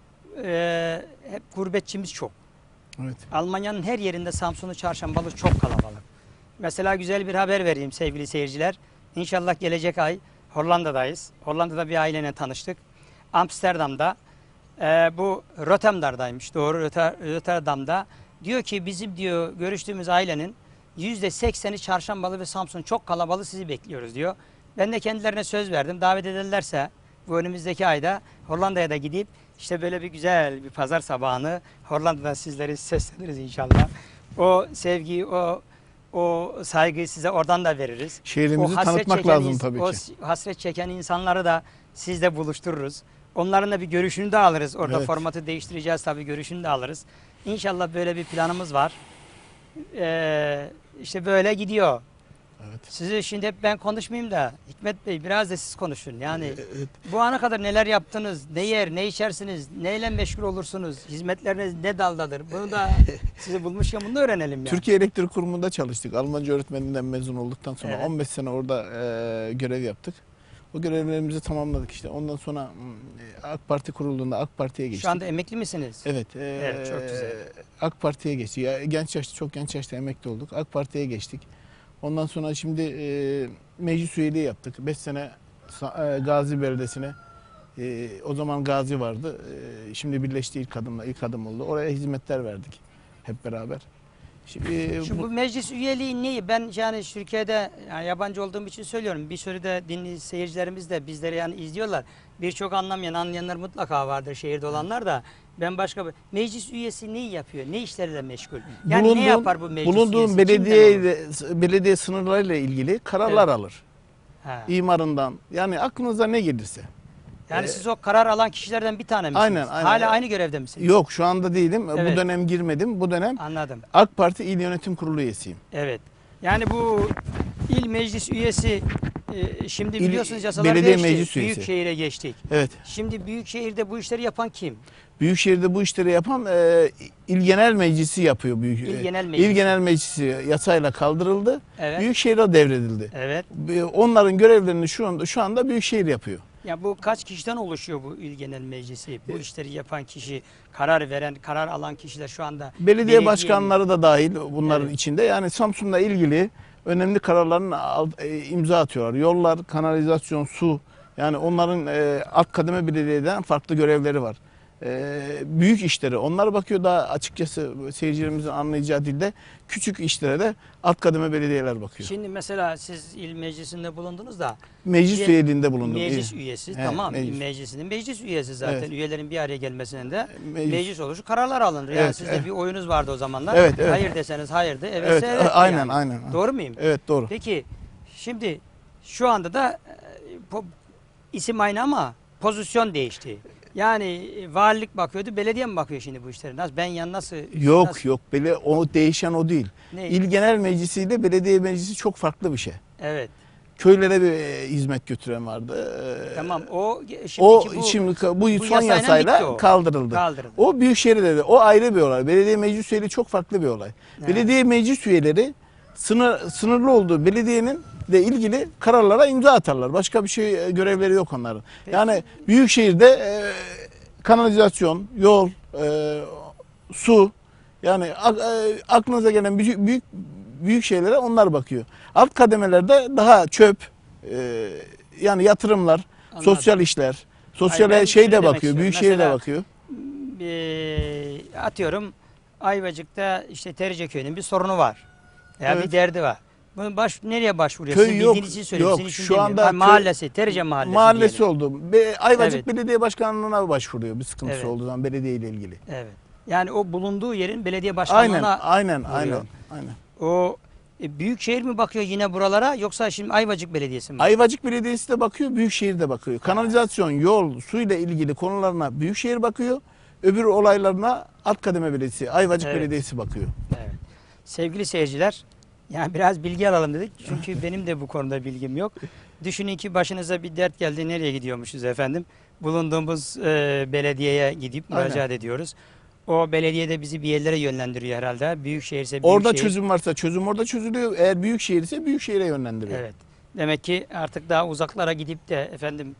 Hep gurbetçimiz çok. Evet. Almanya'nın her yerinde Samsun'u çarşambalı çok kalabalık. Mesela güzel bir haber vereyim sevgili seyirciler. İnşallah gelecek ay Hollanda'dayız. Hollanda'da bir aileyle tanıştık. Amsterdam'da bu Rotterdam'daymış doğru Rotterdam'da diyor ki bizim diyor görüştüğümüz ailenin %80'i çarşambalı ve Samsun çok kalabalık sizi bekliyoruz diyor. Ben de kendilerine söz verdim davet ederlerse bu önümüzdeki ayda Hollanda'ya da gidip işte böyle bir güzel bir pazar sabahını Hollanda'da sizleri sesleniriz inşallah. O sevgiyi o saygıyı size oradan da veririz. Şehrimizi hasret tanıtmak çeken lazım tabii ki. O hasret çeken insanları da sizle buluştururuz. Onların da bir görüşünü de alırız. Orada Evet. formatı değiştireceğiz tabii görüşünü de alırız. İnşallah böyle bir planımız var. İşte böyle gidiyor. Evet. Sizi şimdi hep ben konuşmayayım da Hikmet Bey biraz da siz konuşun. Yani Evet. bu ana kadar neler yaptınız, ne yer, ne içersiniz, neyle meşgul olursunuz, hizmetleriniz ne daldadır? Bunu da sizi bulmuşken bunu da öğrenelim ya. Türkiye Elektrik Kurumu'nda çalıştık. Almanca öğretmeninden mezun olduktan sonra Evet. 15 sene orada görev yaptık. O görevlerimizi tamamladık işte. Ondan sonra AK Parti kurulduğunda AK Parti'ye geçtik. Şu anda emekli misiniz? Evet. Evet, çok güzel. AK Parti'ye geçtik. Ya, çok genç yaşta emekli olduk. AK Parti'ye geçtik. Ondan sonra şimdi meclis üyeliği yaptık. 5 sene Gazi Belediyesi'ne o zaman Gazi vardı. Şimdi birleşti ilk adım oldu. Oraya hizmetler verdik hep beraber. Şimdi Bu meclis üyeliği neyi? Ben yani Türkiye'de yani yabancı olduğum için söylüyorum. Bir sürü de seyircilerimiz de bizleri yani izliyorlar. Birçok anlayanlar mutlaka vardır şehirde olanlar da. Ben başka bir meclis üyesi neyi yapıyor? Ne işlerle meşgul? Yani ne yapar bu meclis bulunduğun üyesi? belediye sınırlarıyla ilgili kararlar alır. Ha. İmarından yani aklınıza ne gelirse. Yani siz o karar alan kişilerden bir tane misiniz? Aynen. Hala aynı görevde misiniz? Yok şu anda değilim. Evet. Bu dönem girmedim. Bu dönem Anladım. AK Parti İl Yönetim Kurulu üyesiyim. Evet. Yani bu il meclis üyesi şimdi İl- biliyorsunuz yasalar belediye değişti. meclis üyesi. Büyükşehir'e geçtik. Evet. Şimdi Büyükşehir'de bu işleri yapan kim? Büyükşehir'de bu işleri yapan İl Genel Meclisi yapıyor. İl Genel Meclisi. İl Genel Meclisi yasayla kaldırıldı. Evet. Büyükşehir'e devredildi. Evet. Onların görevlerini şu anda Büyükşehir yapıyor. Ya bu kaç kişiden oluşuyor bu İl Genel Meclisi? Bu işleri yapan kişi, karar veren, karar alan kişiler şu anda Belediye başkanları da dahil bunların Evet. içinde. Yani Samsun'la ilgili önemli kararların imza atıyorlar. Yollar, kanalizasyon, su. Yani onların alt kademe belediyeden farklı görevleri var. büyük işlere onlar bakıyor, daha açıkçası seyircilerimizin anlayacağı dilde küçük işlere de alt kademe belediyeler bakıyor. Şimdi mesela siz il meclisinde bulundunuz da Meclis bir üyeliğinde bulundum. meclis İyi. üyesi, Evet, tamam, meclis. meclisinin meclis üyesi zaten, Evet. üyelerin bir araya gelmesinin de Meclis. meclis oluşu kararlar alınır. Yani Evet, sizde evet. bir oyunuz vardı o zamanlar. Evet, evet. Hayır deseniz hayırdı, evet, Evet, evet aynen, yani. aynen. Doğru muyum? Evet, doğru. Peki şimdi şu anda da isim aynı ama pozisyon değişti. Yani valilik bakıyordu, belediye mi bakıyor şimdi bu işlere? Nasıl, nasıl? Yok nasıl- yok, o değişen o değil. Ne? İl Genel Meclisi ile belediye meclisi çok farklı bir şey. Evet. Köylere bir hizmet götüren vardı. Tamam. O Şimdi bu son yasayla bitti yasayla o. kaldırıldı. Kaldırıldı. O büyükşehirde de o ayrı bir olay. Belediye meclis üyeleri çok farklı bir olay. Evet. Belediye meclis üyeleri sınırlı olduğu belediyenin de ilgili kararlara imza atarlar. Başka bir şey görevleri yok onların. Peki. Yani büyükşehirde kanalizasyon, yol, su, yani aklınıza gelen büyük şeylere onlar bakıyor. Alt kademelerde daha çöp, yani yatırımlar, Anladım. sosyal işler, Hayır, ben şey şunu de demek bakıyor, istiyorum. büyükşehir de Mesela- bakıyor. Atıyorum Ayvacık'ta işte Terice Köyü'nün bir sorunu var. Veya Evet. bir derdi var. Bunu nereye başvuruyorsun? Köy Sizin yok, bildiğiniz için söyleyeyim. yok. Sizin için Şu demiyorum. anda köy- mahallesi, Terice mahallesi. Mahallesi diyelim. oldu. Ayvacık Evet. Belediye Başkanlığı'na başvuruyor bir sıkıntısı Evet. olduğu zaman belediye ile ilgili. Evet. Yani o bulunduğu yerin belediye başkanlığına Aynen. o büyükşehir mi bakıyor yine buralara, yoksa şimdi Ayvacık Belediyesi mi? Ayvacık Belediyesi de bakıyor, Büyükşehir de bakıyor. Kanalizasyon, yol, su ile ilgili konularına Büyükşehir bakıyor. Öbür olaylarına alt kademe belediyesi, Ayvacık Evet. Belediyesi bakıyor. Evet. Sevgili seyirciler, yani biraz bilgi alalım dedik. Çünkü benim de bu konuda bilgim yok. Düşünün ki başınıza bir dert geldi, nereye gidiyormuşuz efendim? Bulunduğumuz belediyeye gidip müracaat Aynen. ediyoruz. O belediyede bizi bir yerlere yönlendiriyor herhalde. Büyükşehirse Orada büyükşehir. çözüm varsa çözüm orada çözülüyor. Eğer Büyükşehir ise Büyükşehir'e yönlendiriyor. Evet. Demek ki artık daha uzaklara gidip de efendim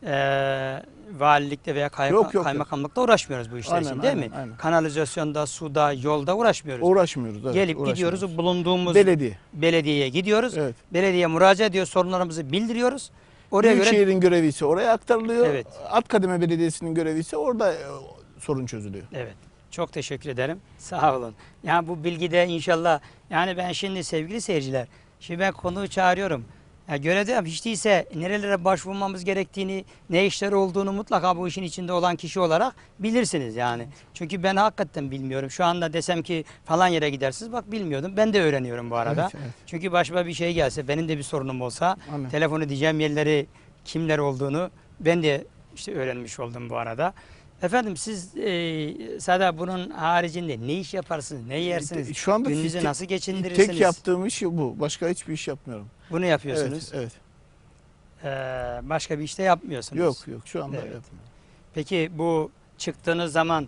valilikte veya Yok. kaymakamlıkta uğraşmıyoruz bu işler Aynen, için, değil aynen, mi? aynen. Kanalizasyonda, suda, yolda uğraşmıyoruz. Uğraşmıyoruz. Evet, Gelip uğraşmıyoruz. gidiyoruz, bulunduğumuz Belediye. belediyeye gidiyoruz. Evet. Belediyeye müracaat ediyoruz, sorunlarımızı bildiriyoruz. Oraya göre Büyükşehir'in görevi ise oraya aktarılıyor. Evet. Alt kademe belediyesinin görevi ise orada sorun çözülüyor. evet. Çok teşekkür ederim. Sağ olun. Yani bu bilgide inşallah, yani ben şimdi sevgili seyirciler, şimdi ben konuğu çağırıyorum. Ya görevde hiç değilse nerelere başvurmamız gerektiğini, ne işler olduğunu mutlaka bu işin içinde olan kişi olarak bilirsiniz yani. Çünkü ben hakikaten bilmiyorum. Şu anda desem ki falan yere gidersiniz, bak bilmiyordum. Ben de öğreniyorum bu arada. Evet, evet. Çünkü başıma bir şey gelse, benim de bir sorunum olsa, Aynen. telefon edeceğim yerleri, kimler olduğunu ben de işte öğrenmiş oldum bu arada. Efendim siz sadece bunun haricinde ne iş yaparsınız, ne yersiniz, Şu anda gününüzü nasıl geçindirirsiniz? tek yaptığım iş bu. Başka hiçbir iş yapmıyorum. Bunu yapıyorsunuz. Evet. Başka bir işte yapmıyorsunuz. Yok. Şu anda Evet. yapmıyorum. Peki bu çıktığınız zaman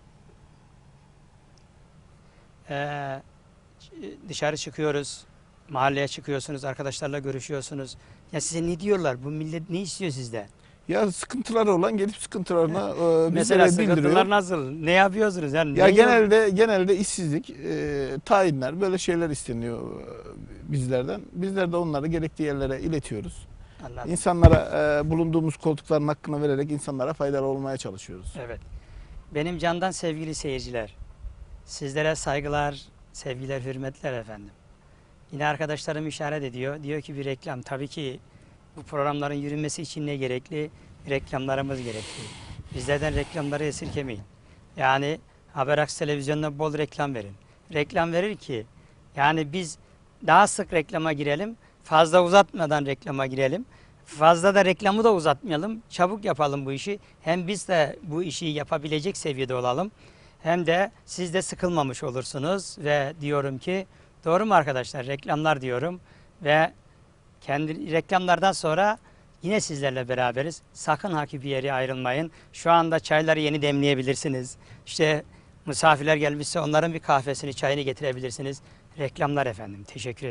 dışarı çıkıyoruz, mahalleye çıkıyorsunuz, arkadaşlarla görüşüyorsunuz. Ya size ne diyorlar? Bu millet ne istiyor sizden? Ya sıkıntıları olan gelip sıkıntılarına Mesela bizlere bildiriyor. sıkıntılar nasıl? Ne yapıyorsunuz? Yani Ya ne genelde işsizlik, tayinler, böyle şeyler isteniyor bizlerden. Bizler de onları gerektiği yerlere iletiyoruz. Anladım. İnsanlara bulunduğumuz koltukların hakkını vererek insanlara faydalı olmaya çalışıyoruz. Evet. Benim candan sevgili seyirciler, sizlere saygılar, sevgiler, hürmetler efendim. Yine arkadaşlarım işaret ediyor. Diyor ki bir reklam. Tabii ki bu programların yürümesi için ne gerekli? Reklamlarımız gerekli. Bizlerden reklamları esirgemeyin. Yani Haberaks televizyonuna bol reklam verin. Reklam verir ki yani biz daha sık reklama girelim. Fazla uzatmadan reklama girelim. Fazla da reklamı da uzatmayalım. Çabuk yapalım bu işi. Hem biz de bu işi yapabilecek seviyede olalım. Hem de siz de sıkılmamış olursunuz. Ve diyorum ki doğru mu arkadaşlar? Reklamlar diyorum. Ve kendi reklamlardan sonra yine sizlerle beraberiz. Sakın ha ki bir yere ayrılmayın. Şu anda çayları yeni demleyebilirsiniz. İşte misafirler gelmişse onların bir kahvesini, çayını getirebilirsiniz. Reklamlar efendim. Teşekkür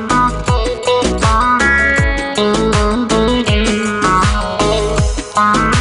ediyorum.